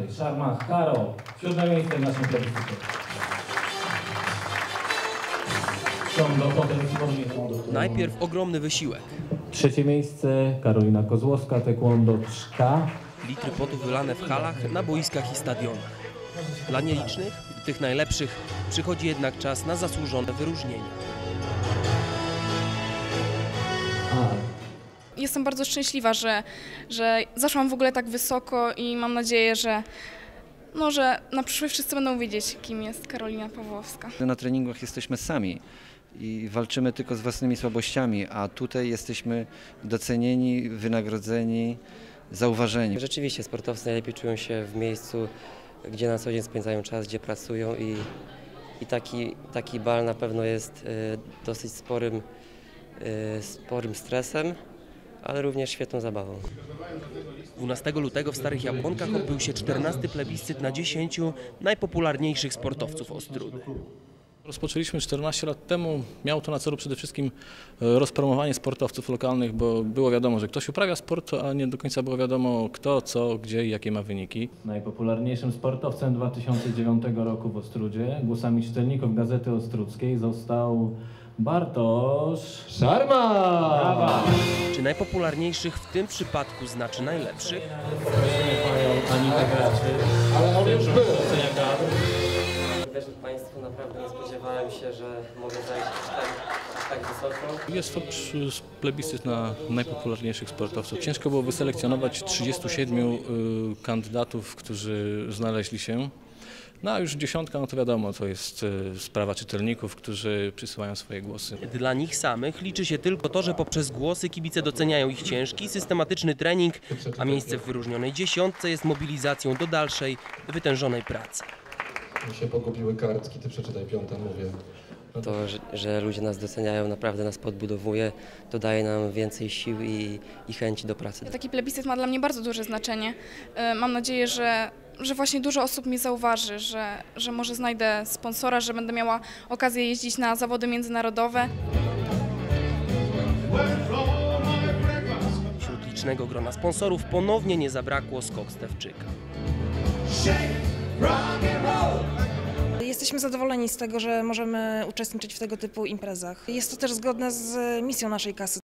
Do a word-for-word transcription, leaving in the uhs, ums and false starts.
Maciek Szarmach, Karo, siódme miejsce w naszym plebiscycie. Są do potencjalnie. Najpierw ogromny wysiłek. Trzecie miejsce Karolina Kozłowska, taekwondo Czka. Litry potu wylane w halach, na boiskach i stadionach. Dla nielicznych, tych najlepszych, przychodzi jednak czas na zasłużone wyróżnienie. Jestem bardzo szczęśliwa, że, że zaszłam w ogóle tak wysoko i mam nadzieję, że, no, że na przyszłość wszyscy będą wiedzieć, kim jest Karolina Pawłowska. Na treningach jesteśmy sami i walczymy tylko z własnymi słabościami, a tutaj jesteśmy docenieni, wynagrodzeni, zauważeni. Rzeczywiście sportowcy najlepiej czują się w miejscu, gdzie na co dzień spędzają czas, gdzie pracują i, i taki, taki bal na pewno jest y, dosyć sporym, y, sporym stresem, ale również świetną zabawą. dwunastego lutego w Starych Jabłonkach odbył się czternasty plebiscyt na dziesięciu najpopularniejszych sportowców Ostródy. Rozpoczęliśmy czternaście lat temu. Miało to na celu przede wszystkim rozpromowanie sportowców lokalnych, bo było wiadomo, że ktoś uprawia sport, a nie do końca było wiadomo kto, co, gdzie i jakie ma wyniki. Najpopularniejszym sportowcem dwa tysiące dziewiątego roku w Ostródzie, głosami czytelników Gazety Ostrudzkiej, został Bartosz Szarmach. Brawa! Czy najpopularniejszych w tym przypadku znaczy najlepszych? Anita Graczy, ale on już był. Wierzę Państwu, naprawdę nie spodziewałem się, że mogę zajść tak, tak wysoko. Jest to plebiscyt na najpopularniejszych sportowców. Ciężko było wyselekcjonować trzydziestu siedmiu kandydatów, którzy znaleźli się. No a już dziesiątka, no to wiadomo, to jest sprawa czytelników, którzy przysyłają swoje głosy. Dla nich samych liczy się tylko to, że poprzez głosy kibice doceniają ich ciężki, systematyczny trening, a miejsce w wyróżnionej dziesiątce jest mobilizacją do dalszej, wytężonej pracy. Mi się pogubiły kartki, ty przeczytaj piątą, mówię. No to, że, że ludzie nas doceniają, naprawdę nas podbudowuje, to daje nam więcej sił i, i chęci do pracy. Taki plebiscyt ma dla mnie bardzo duże znaczenie. Mam nadzieję, że, że właśnie dużo osób mnie zauważy, że, że może znajdę sponsora, że będę miała okazję jeździć na zawody międzynarodowe. Wśród licznego grona sponsorów ponownie nie zabrakło Skok Stefczyka. Jesteśmy zadowoleni z tego, że możemy uczestniczyć w tego typu imprezach. Jest to też zgodne z misją naszej kasy.